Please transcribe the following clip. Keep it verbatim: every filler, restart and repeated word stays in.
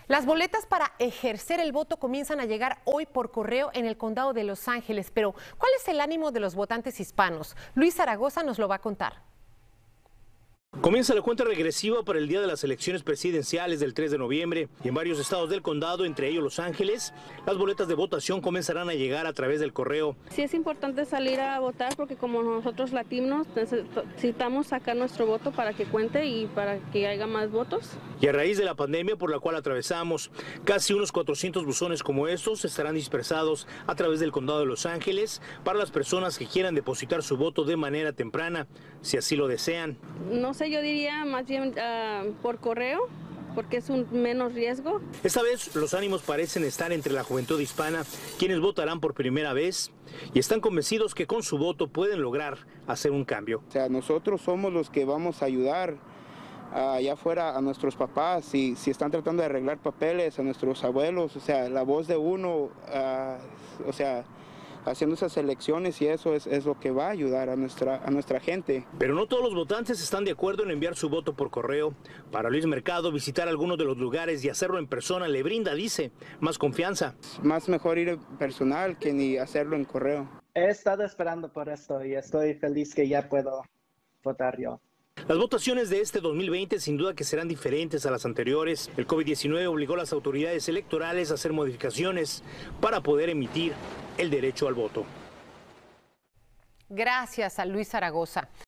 Las boletas para ejercer el voto comienzan a llegar hoy por correo en el condado de Los Ángeles, pero ¿cuál es el ánimo de los votantes hispanos? Luis Zaragoza nos lo va a contar. Comienza la cuenta regresiva para el día de las elecciones presidenciales del tres de noviembre y en varios estados del condado, entre ellos Los Ángeles, las boletas de votación comenzarán a llegar a través del correo. Sí es importante salir a votar porque como nosotros latinos necesitamos sacar nuestro voto para que cuente y para que haya más votos. Y a raíz de la pandemia por la cual atravesamos, casi unos cuatrocientos buzones como estos estarán dispersados a través del condado de Los Ángeles para las personas que quieran depositar su voto de manera temprana, si así lo desean. No sé, yo diría más bien uh, por correo, porque es un menos riesgo. Esta vez los ánimos parecen estar entre la juventud hispana, quienes votarán por primera vez y están convencidos que con su voto pueden lograr hacer un cambio. O sea, nosotros somos los que vamos a ayudar uh, allá afuera a nuestros papás, si, si están tratando de arreglar papeles, a nuestros abuelos, o sea, la voz de uno, uh, o sea, haciendo esas elecciones y eso es, es lo que va a ayudar a nuestra, a nuestra gente. Pero no todos los votantes están de acuerdo en enviar su voto por correo. Para Luis Mercado, visitar algunos de los lugares y hacerlo en persona le brinda, dice, más confianza. Más mejor ir en personal que ni hacerlo en correo. He estado esperando por esto y estoy feliz que ya puedo votar yo. Las votaciones de este dos mil veinte sin duda que serán diferentes a las anteriores. El COVID diecinueve obligó a las autoridades electorales a hacer modificaciones para poder emitir el derecho al voto. Gracias a Luis Zaragoza.